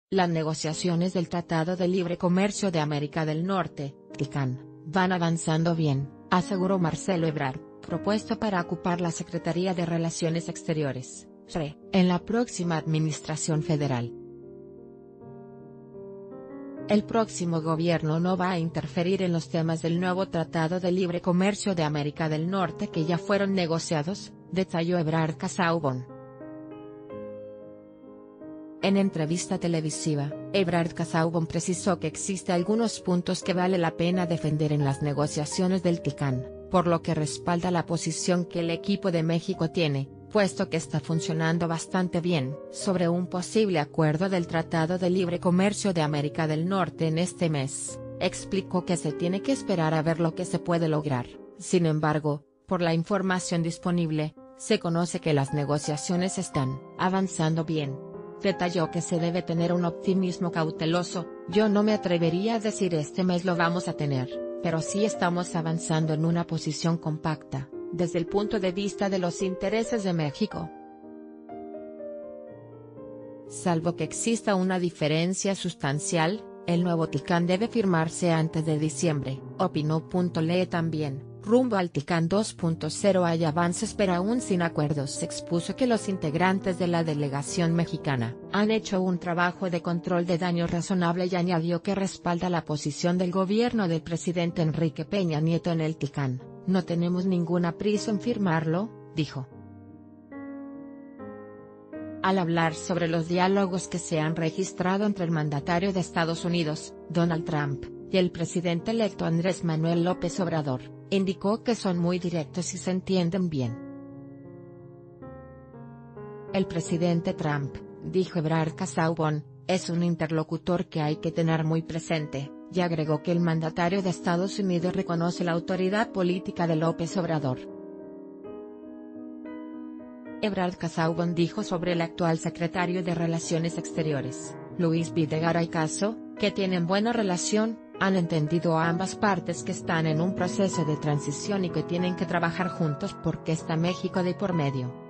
Las negociaciones del Tratado de Libre Comercio de América del Norte, TLCAN, van avanzando bien, aseguró Marcelo Ebrard, propuesto para ocupar la Secretaría de Relaciones Exteriores, SRE, en la próxima administración federal. El próximo gobierno no va a interferir en los temas del nuevo Tratado de Libre Comercio de América del Norte que ya fueron negociados, detalló Ebrard Casaubon. En entrevista televisiva, Ebrard Casaubon precisó que existe algunos puntos que vale la pena defender en las negociaciones del TLCAN, por lo que respalda la posición que el equipo de México tiene, puesto que está funcionando bastante bien, sobre un posible acuerdo del Tratado de Libre Comercio de América del Norte en este mes. Explicó que se tiene que esperar a ver lo que se puede lograr. Sin embargo, por la información disponible, se conoce que las negociaciones están avanzando bien. Detalló que se debe tener un optimismo cauteloso. Yo no me atrevería a decir este mes lo vamos a tener, pero sí estamos avanzando en una posición compacta, desde el punto de vista de los intereses de México. Salvo que exista una diferencia sustancial, el nuevo TLCAN debe firmarse antes de diciembre, opinó. Lee también. Rumbo al TLCAN 2.0 hay avances pero aún sin acuerdos. Se expuso que los integrantes de la delegación mexicana han hecho un trabajo de control de daños razonable y añadió que respalda la posición del gobierno del presidente Enrique Peña Nieto en el TLCAN. No tenemos ninguna prisa en firmarlo, dijo. Al hablar sobre los diálogos que se han registrado entre el mandatario de Estados Unidos, Donald Trump, y el presidente electo Andrés Manuel López Obrador, indicó que son muy directos y se entienden bien. El presidente Trump, dijo Ebrard Casaubon, es un interlocutor que hay que tener muy presente, y agregó que el mandatario de Estados Unidos reconoce la autoridad política de López Obrador. Ebrard Casaubon dijo sobre el actual secretario de Relaciones Exteriores, Luis Videgaray Caso, que tienen buena relación, han entendido a ambas partes que están en un proceso de transición y que tienen que trabajar juntos porque está México de por medio.